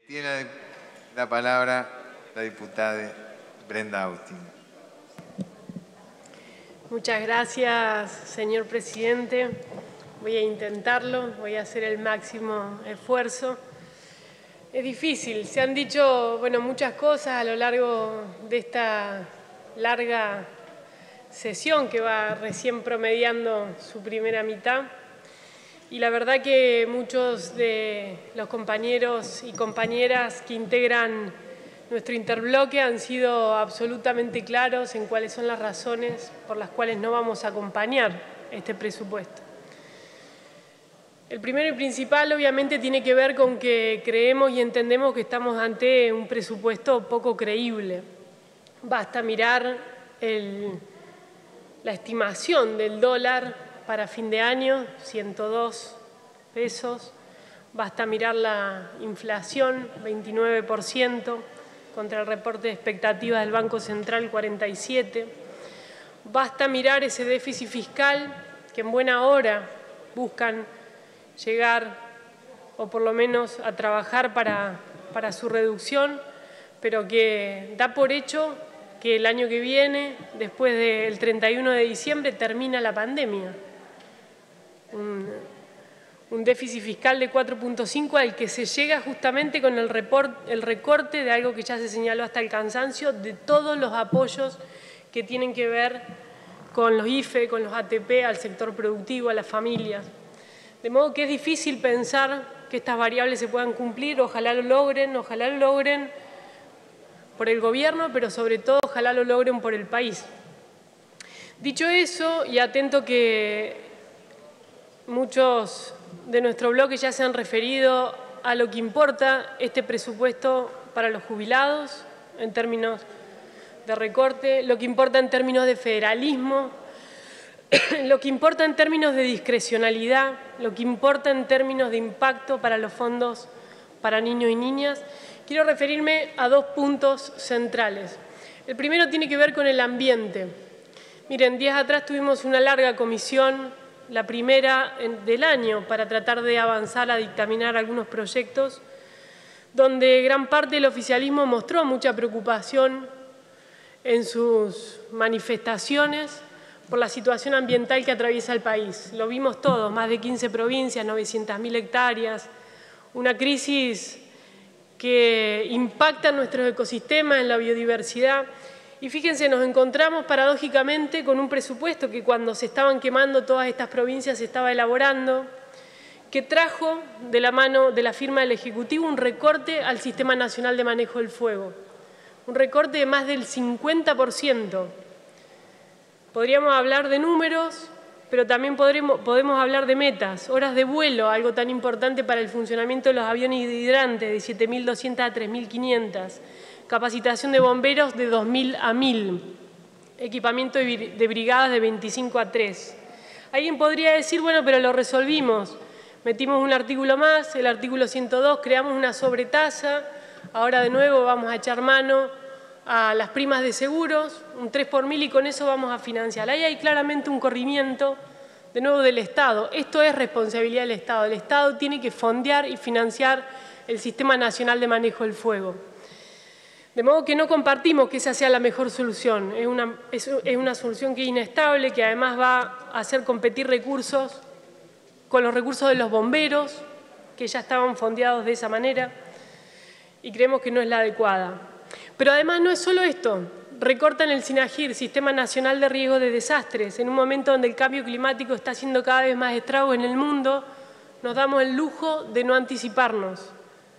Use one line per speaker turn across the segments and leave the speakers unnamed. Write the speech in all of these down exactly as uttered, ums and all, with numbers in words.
Tiene la palabra la diputada Brenda Austin.
Muchas gracias, señor presidente. Voy a intentarlo, voy a hacer el máximo esfuerzo. Es difícil, se han dicho bueno, muchas cosas a lo largo de esta larga sesión que va recién promediando su primera mitad. Y la verdad que muchos de los compañeros y compañeras que integran nuestro interbloque han sido absolutamente claros en cuáles son las razones por las cuales no vamos a acompañar este presupuesto. El primero y principal, obviamente, tiene que ver con que creemos y entendemos que estamos ante un presupuesto poco creíble. Basta mirar el, la estimación del dólar para fin de año, ciento dos pesos. Basta mirar la inflación, veintinueve por ciento, contra el reporte de expectativas del Banco Central, cuarenta y siete por ciento. Basta mirar ese déficit fiscal que en buena hora buscan llegar o por lo menos a trabajar para, para su reducción, pero que da por hecho que el año que viene, después del treinta y uno de diciembre, termina la pandemia. Un, un déficit fiscal de cuatro punto cinco al que se llega justamente con el, report, el recorte de algo que ya se señaló hasta el cansancio, de todos los apoyos que tienen que ver con los I F E, con los A T P, al sector productivo, a las familias. De modo que es difícil pensar que estas variables se puedan cumplir, ojalá lo logren, ojalá lo logren por el gobierno, pero sobre todo ojalá lo logren por el país. Dicho eso, y atento que muchos de nuestro bloque ya se han referido a lo que importa este presupuesto para los jubilados en términos de recorte, lo que importa en términos de federalismo, lo que importa en términos de discrecionalidad, lo que importa en términos de impacto para los fondos para niños y niñas. Quiero referirme a dos puntos centrales. El primero tiene que ver con el ambiente. Miren, días atrás tuvimos una larga comisión, la primera del año, para tratar de avanzar a dictaminar algunos proyectos, donde gran parte del oficialismo mostró mucha preocupación en sus manifestaciones por la situación ambiental que atraviesa el país. Lo vimos todos, más de quince provincias, novecientas mil hectáreas, una crisis que impacta en nuestros ecosistemas, en la biodiversidad. Y fíjense, nos encontramos paradójicamente con un presupuesto que cuando se estaban quemando todas estas provincias se estaba elaborando, que trajo de la mano de la firma del Ejecutivo un recorte al Sistema Nacional de Manejo del Fuego, un recorte de más del cincuenta por ciento. Podríamos hablar de números, pero también podremos, podemos hablar de metas, horas de vuelo, algo tan importante para el funcionamiento de los aviones hidrantes, de siete mil doscientas a tres mil quinientas, capacitación de bomberos de dos mil a mil, equipamiento de brigadas de veinticinco a tres. Alguien podría decir, bueno, pero lo resolvimos, metimos un artículo más, el artículo ciento dos, creamos una sobretasa, ahora de nuevo vamos a echar mano a las primas de seguros, un tres por mil y con eso vamos a financiar. Ahí hay claramente un corrimiento, de nuevo, del Estado. Esto es responsabilidad del Estado. El Estado tiene que fondear y financiar el Sistema Nacional de Manejo del Fuego. De modo que no compartimos que esa sea la mejor solución. Es una, es, es una solución que es inestable, que además va a hacer competir recursos con los recursos de los bomberos, que ya estaban fondeados de esa manera, y creemos que no es la adecuada. Pero además no es solo esto. Recortan el SINAGIR, Sistema Nacional de Riesgo de Desastres. En un momento donde el cambio climático está haciendo cada vez más estragos en el mundo, nos damos el lujo de no anticiparnos.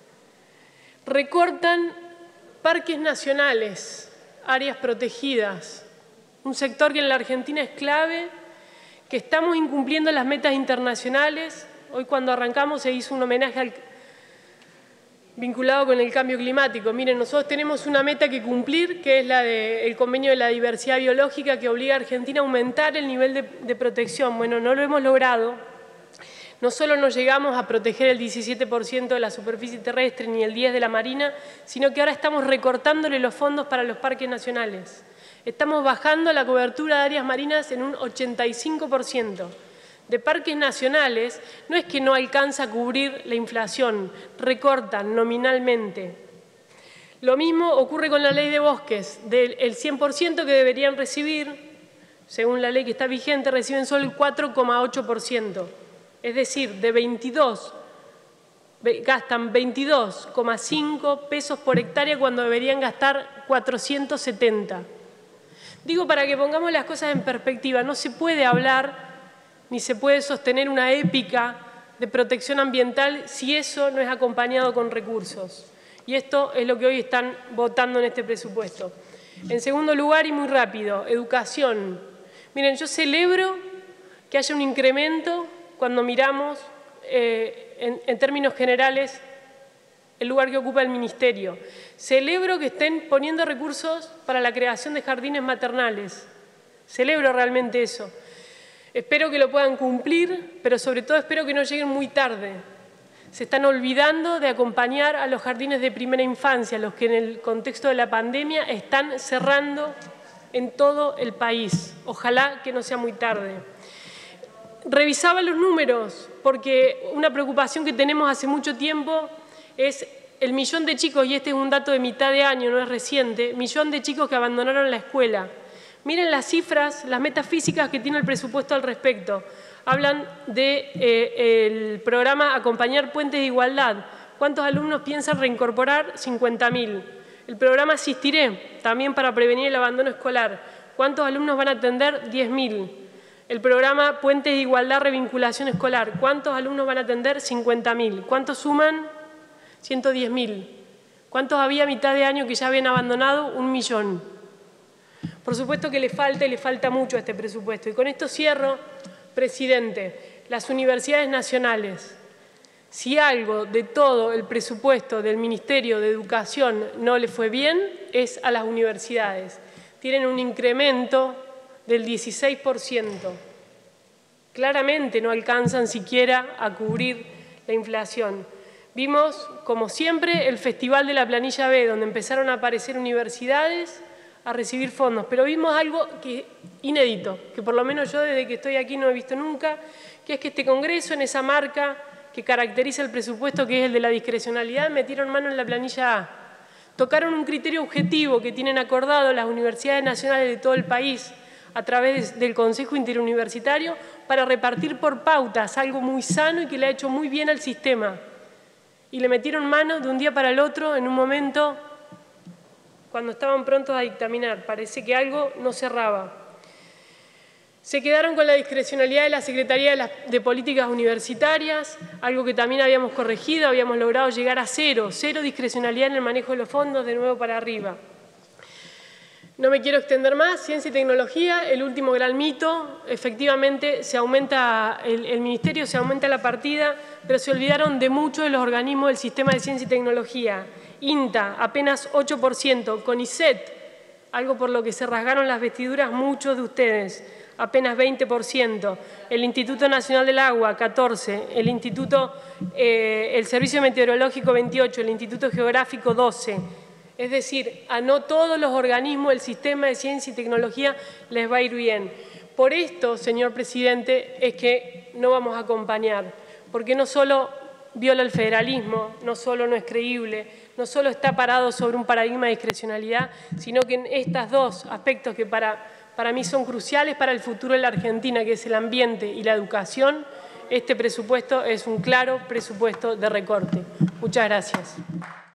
Recortan parques nacionales, áreas protegidas, un sector que en la Argentina es clave, que estamos incumpliendo las metas internacionales. Hoy cuando arrancamos se hizo un homenaje al vinculado con el cambio climático. Miren, nosotros tenemos una meta que cumplir, que es la del Convenio de la Diversidad Biológica, que obliga a Argentina a aumentar el nivel de, de protección. Bueno, no lo hemos logrado. No solo no llegamos a proteger el diecisiete por ciento de la superficie terrestre ni el diez por ciento de la marina, sino que ahora estamos recortándole los fondos para los parques nacionales. Estamos bajando la cobertura de áreas marinas en un ochenta y cinco por ciento. de parques nacionales no es que no alcanza a cubrir la inflación, recortan nominalmente. Lo mismo ocurre con la ley de bosques, del cien por ciento que deberían recibir, según la ley que está vigente, reciben solo el cuatro coma ocho por ciento. Es decir, de veintidós, gastan veintidós coma cinco pesos por hectárea cuando deberían gastar cuatrocientos setenta. Digo para que pongamos las cosas en perspectiva, no se puede hablar ni se puede sostener una épica de protección ambiental si eso no es acompañado con recursos. Y esto es lo que hoy están votando en este presupuesto. En segundo lugar, y muy rápido, educación. Miren, yo celebro que haya un incremento cuando miramos eh, en, en términos generales el lugar que ocupa el Ministerio. Celebro que estén poniendo recursos para la creación de jardines maternales. Celebro realmente eso. Espero que lo puedan cumplir, pero sobre todo espero que no lleguen muy tarde. Se están olvidando de acompañar a los jardines de primera infancia, los que en el contexto de la pandemia están cerrando en todo el país. Ojalá que no sea muy tarde. Revisaba los números, porque una preocupación que tenemos hace mucho tiempo es el millón de chicos, y este es un dato de mitad de año, no es reciente, millón de chicos que abandonaron la escuela. Miren las cifras, las metas físicas que tiene el presupuesto al respecto. Hablan del de, eh, programa Acompañar Puentes de Igualdad. ¿Cuántos alumnos piensan reincorporar? cincuenta mil. El programa Asistiré, también para prevenir el abandono escolar. ¿Cuántos alumnos van a atender? diez mil. El programa Puentes de Igualdad, Revinculación Escolar. ¿Cuántos alumnos van a atender? cincuenta mil. ¿Cuántos suman? ciento diez mil. ¿Cuántos había a mitad de año que ya habían abandonado? Un millón. Por supuesto que le falta y le falta mucho a este presupuesto. Y con esto cierro, presidente. Las universidades nacionales, si algo de todo el presupuesto del Ministerio de Educación no le fue bien, es a las universidades. Tienen un incremento del dieciséis por ciento. Claramente no alcanzan siquiera a cubrir la inflación. Vimos, como siempre, el Festival de la Planilla B, donde empezaron a aparecer universidades a recibir fondos, pero vimos algo que, inédito, que por lo menos yo desde que estoy aquí no he visto nunca, que es que este Congreso, en esa marca que caracteriza el presupuesto, que es el de la discrecionalidad, metieron mano en la planilla A. Tocaron un criterio objetivo que tienen acordado las universidades nacionales de todo el país a través del Consejo Interuniversitario para repartir por pautas, algo muy sano y que le ha hecho muy bien al sistema. Y le metieron mano de un día para el otro en un momento cuando estaban prontos a dictaminar. Parece que algo no cerraba. Se quedaron con la discrecionalidad de la Secretaría de, las, de Políticas Universitarias, algo que también habíamos corregido, habíamos logrado llegar a cero, cero discrecionalidad en el manejo de los fondos, de nuevo para arriba. No me quiero extender más. Ciencia y tecnología, el último gran mito. Efectivamente, se aumenta el, el Ministerio, se aumenta la partida, pero se olvidaron de muchos de los organismos del sistema de ciencia y tecnología. INTA, apenas ocho por ciento. CONICET, algo por lo que se rasgaron las vestiduras muchos de ustedes, apenas veinte por ciento. El Instituto Nacional del Agua, catorce por ciento. El Instituto, eh, el Servicio Meteorológico, veintiocho por ciento. El Instituto Geográfico, doce por ciento. Es decir, a no todos los organismos del sistema de ciencia y tecnología les va a ir bien. Por esto, señor presidente, es que no vamos a acompañar, porque no solo viola el federalismo, no solo no es creíble, no solo está parado sobre un paradigma de discrecionalidad, sino que en estos dos aspectos que para, para mí son cruciales para el futuro de la Argentina, que es el ambiente y la educación, este presupuesto es un claro presupuesto de recorte. Muchas gracias.